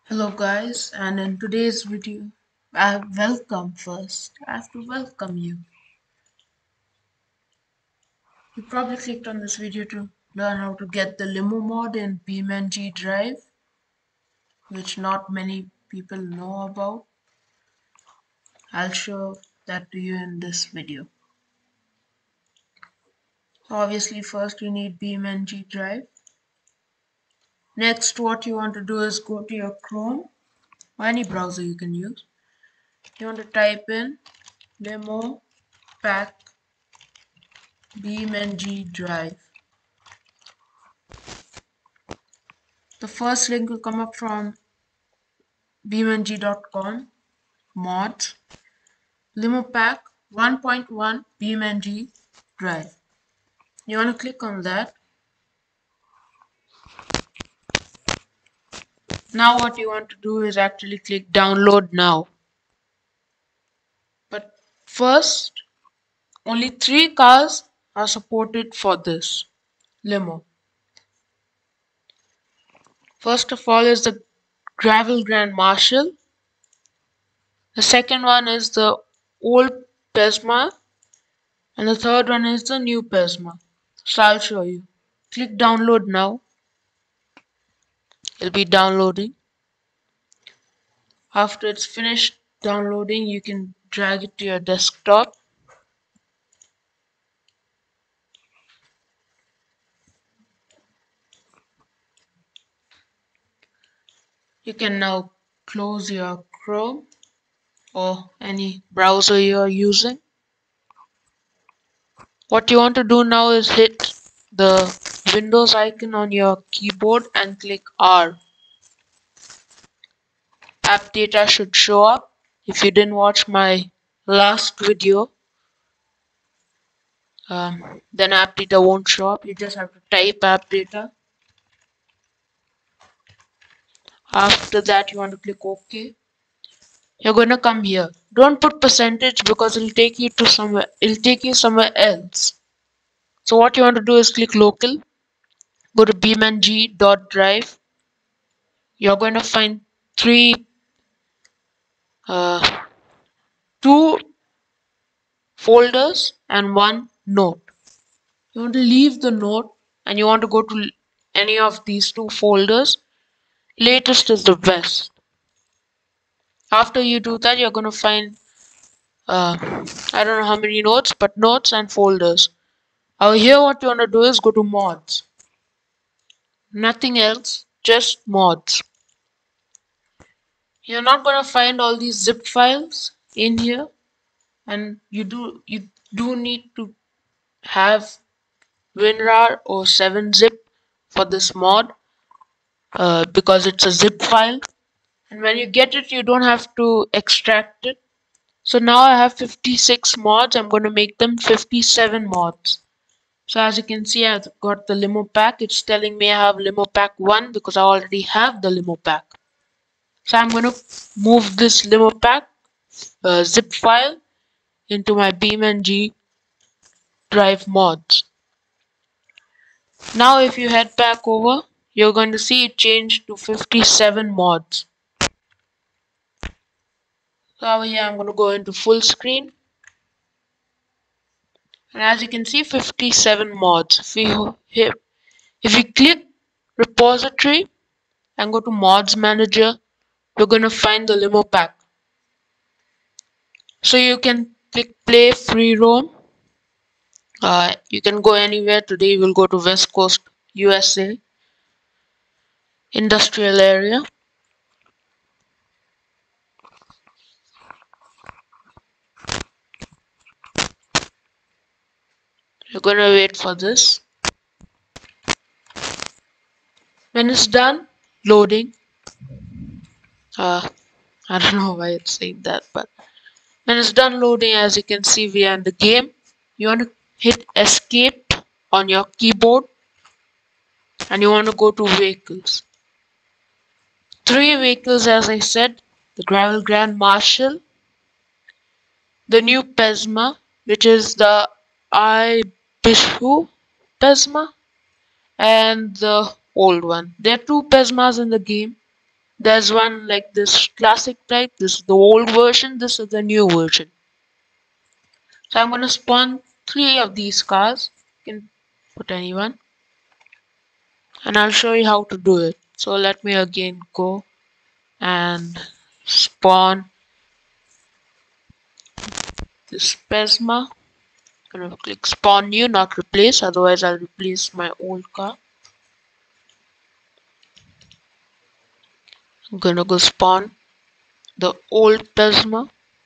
Hello guys, and in today's video, I have to welcome you. You probably clicked on this video to learn how to get the limo mod in BeamNG Drive, which not many people know about. I'll show that to you in this video. So obviously first you need BeamNG Drive. Next, what you want to do is go to your Chrome or any browser you can use. You want to type in limo pack BeamNG Drive. The first link will come up from beamng.com mods limo pack 1.1 BeamNG drive. You want to click on that. Now what you want to do is actually click download now. But first, only 3 cars are supported for this limo. First of all is the Gravel Grand Marshal. The second one is the old Pesma. And the third one is the new Pesma. So I'll show you. Click download now. It'll be downloading. After it's finished downloading, you can drag it to your desktop. You can now close your Chrome or any browser you're using. What you want to do now is hit the Windows icon on your keyboard and click R. App data should show up. If you didn't watch my last video, then app data won't show up. You just have to type app data. After that, you want to click OK. You're going to come here. Don't put percentage because it'll take you to somewhere. It'll take you somewhere else. So what you want to do is click local. Go to beamng.drive. You're going to find two folders and one note. You want to leave the note and you want to go to any of these two folders. Latest is the best. After you do that, you're going to find I don't know how many notes, but notes and folders. Here what you want to do is go to mods. Nothing else, just mods. You're not going to find all these zip files in here, and you do need to have WinRAR or 7-zip for this mod because it's a zip file, and when you get it you don't have to extract it. So now I have 56 mods. I'm going to make them 57 mods. So as you can see, I've got the limo pack. It's telling me I have limo pack 1 because I already have the limo pack. So I'm going to move this limo pack zip file into my BeamNG drive mods. Now if you head back over, you're going to see it changed to 57 mods. So over here I'm going to go into full screen. And as you can see, 57 mods. If we click repository and go to mods manager, we're going to find the limo pack. So you can click play free roam. You can go anywhere. Today we'll go to West Coast USA industrial area. You're going to wait for this. When it's done loading, I don't know why it's saying that, but when it's done loading, as you can see, we are in the game. You want to hit escape on your keyboard and you want to go to vehicles. 3 vehicles, as I said: the Gravel Grand Marshal, the new Pesma, which is the Ibishu Pesma, and the old one. There are 2 Pesmas in the game. There's one like this classic type. This is the old version. This is the new version. So I'm going to spawn 3 of these cars. You can put anyone. And I'll show you how to do it. So let me again go and spawn this Pesma. I'm gonna click spawn new, not replace, otherwise I'll replace my old car. I'm gonna go spawn the old Pesma.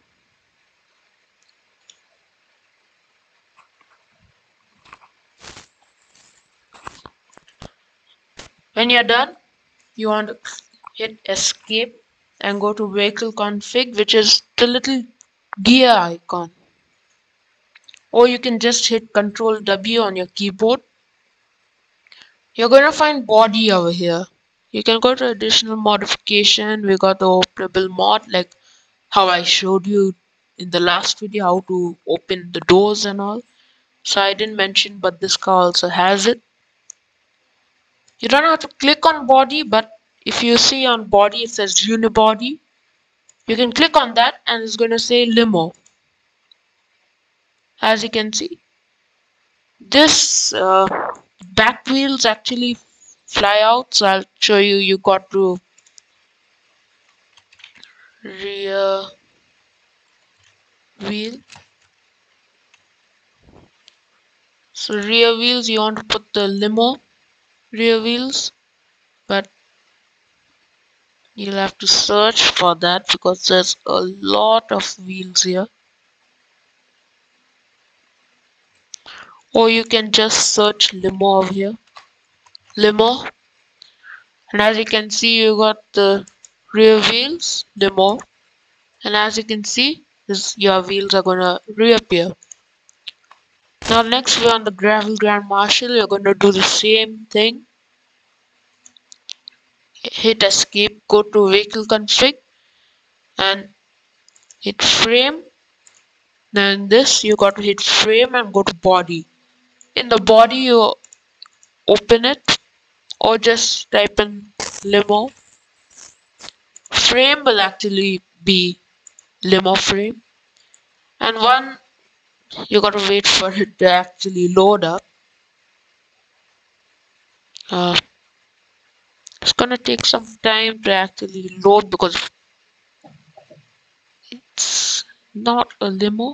When you're done, you want to hit escape and go to vehicle config, which is the little gear icon. Or you can just hit Control W on your keyboard. You're gonna find body over here. You can go to additional modification. We got the operable mod, like how I showed you in the last video how to open the doors and all. So I didn't mention, but this car also has it. You don't have to click on body, but if you see on body it says unibody, you can click on that and it's going to say limo. As you can see, this back wheels actually fly out. So I'll show you. You got to rear wheel. So rear wheels, you want to put the limo rear wheels, but you'll have to search for that because there's a lot of wheels here. Or you can just search limo over here. Limo. And as you can see, you got the rear wheels, limo. And as you can see, your wheels are gonna reappear. Now next we're on the Gravel Grand Marshal. You're gonna do the same thing. Hit escape, go to vehicle config and hit frame. Then this you got to hit frame and go to body. In the body you open it or just type in limo. Frame will actually be limo frame. And one you got to wait for it to actually load up. Uh, it's gonna take some time to actually load because it's not a limo.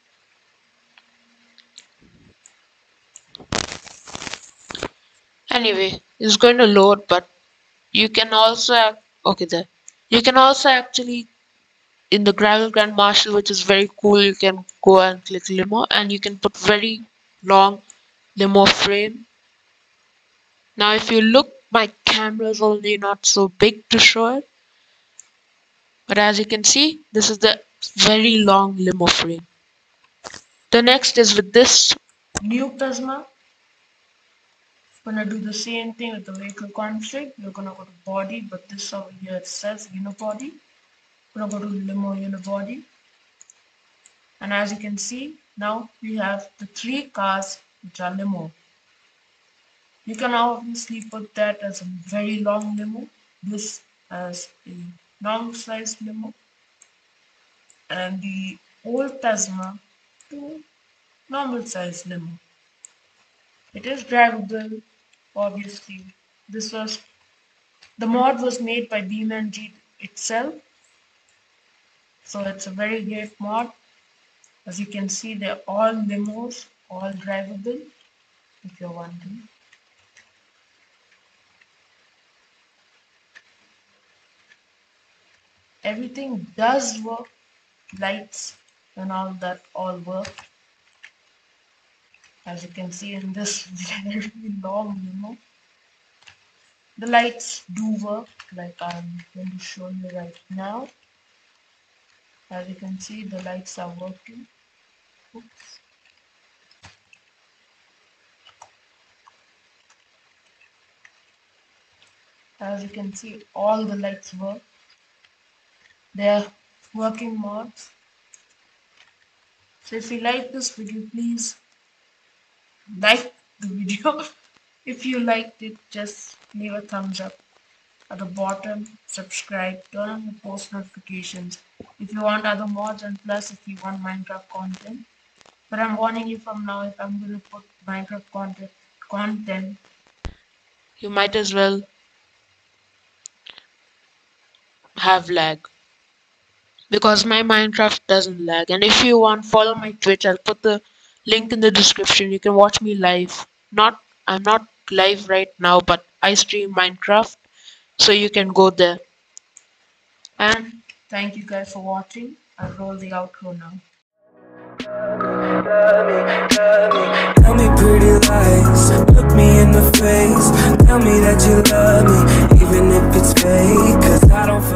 Anyway, it's going to load, but you can also okay there. You can also actually in the Gravel Grand Marshal, which is very cool, you can go and click limo and you can put very long limo frame. Now if you look, my camera is only not so big to show it, but as you can see, this is the very long limo frame. The next is with this new Prisma. Gonna do the same thing with the vehicle config. You're gonna go to body, but this over here it says unibody. Gonna go to limo unibody. And as you can see, now we have the 3 cars which are limo. You can obviously put that as a very long limo, this as a normal size limo, and the old Tesla to normal size limo. It is drivable, obviously. The mod was made by BeamNG itself, so it's a very great mod. As you can see, they're all limos, all drivable if you're wondering. Everything does work, lights and all that all work. As you can see in this very long limo, the lights do work like I'm going to show you right now. As you can see, the lights are working. Oops. As you can see, all the lights work. They are working mods. So if you like this video, please like the video. If you liked it, just leave a thumbs up. at the bottom, subscribe, turn on the post notifications if you want other mods, and plus if you want Minecraft content. But I'm warning you from now, if I'm going to put Minecraft content, you might as well have lag, because my Minecraft doesn't lag. And if you want, follow my Twitch. I'll put the link in the description. You can watch me live. I'm not live right now, but I stream Minecraft, so you can go there. And thank you guys for watching. I'll roll the outro now. Tell me pretty lies, look me in the face. Tell me that you love me, even if it's fake. 'Cause I don't